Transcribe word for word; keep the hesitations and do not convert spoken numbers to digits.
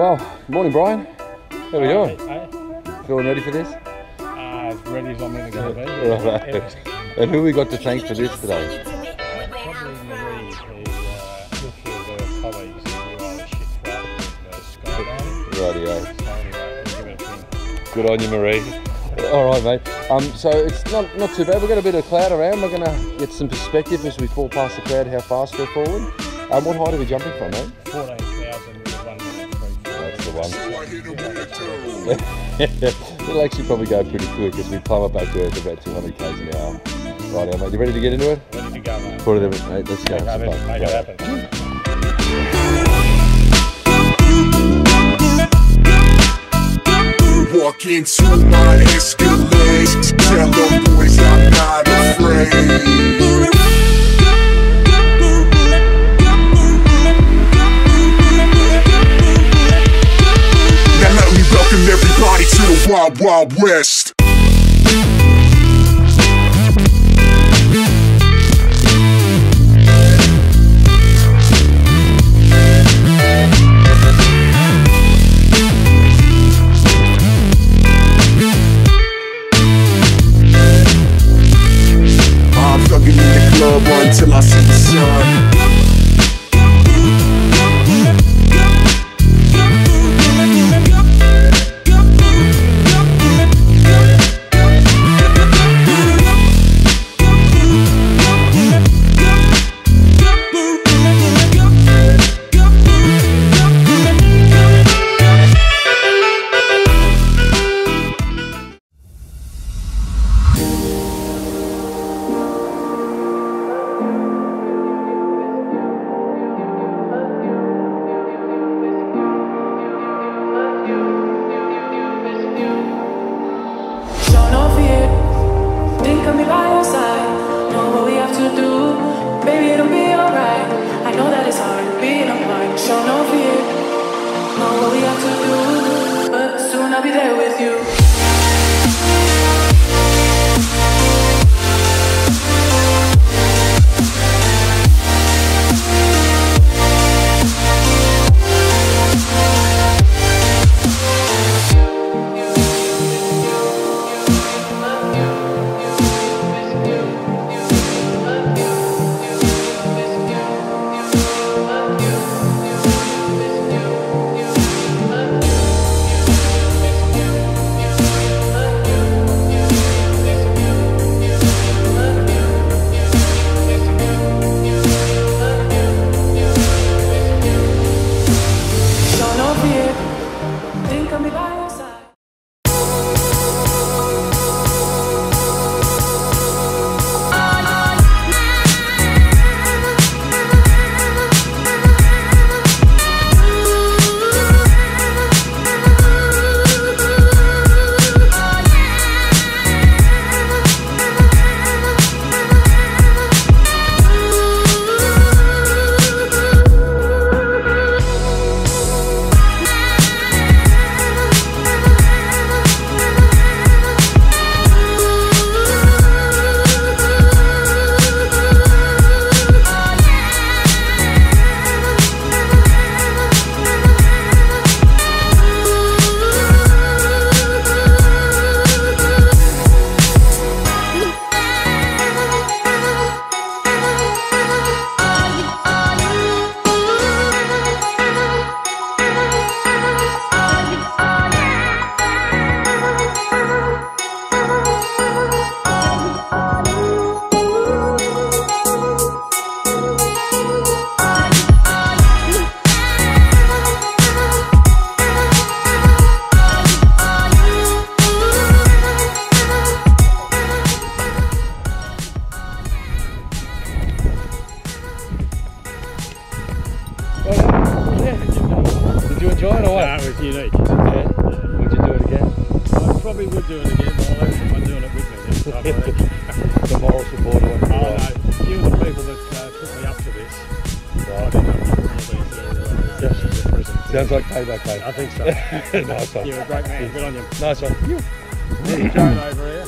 Well, morning Brian. How we doing? Hey, Feeling ready for this? uh, as ready as I'm ever going to be. Right. And who we got to thank for this today? Probably Marie, who uh, a few of her colleagues who are shit flat with uh, skydiving. Rightio. So anyway, we'll give it a thing. Good on you, Marie. All right, mate. Um, so it's not not too bad. We've got a bit of cloud around. We're going to get some perspective as we fall past the cloud, how fast we're falling. Um, what height are we jumping from, mate? fourteen thousand with one minute three. That's the one. It'll actually probably go pretty quick as we climb up back to Earth about two hundred k's an hour. Right, mate. You ready to get into it? Ready to go, mate. Put it in, mate. Let's go. Make it, make it happen. Walk into my Escalade, tell them boys I'm not afraid. Now let me welcome everybody to the Wild Wild West. Until I see the sun. I'll be there with you. That was unique. Yeah. Yeah. Would you do it again? I probably would do it again, but I don't think I'm doing it with me this time. I think. The moral support. Oh no, a few of the people that uh, put me up to this, I think I'm probably to uh, sessions in prison. Sounds like payback, mate. I think so. Nice one. You're a great man. Good on you. Nice one. Joan over here.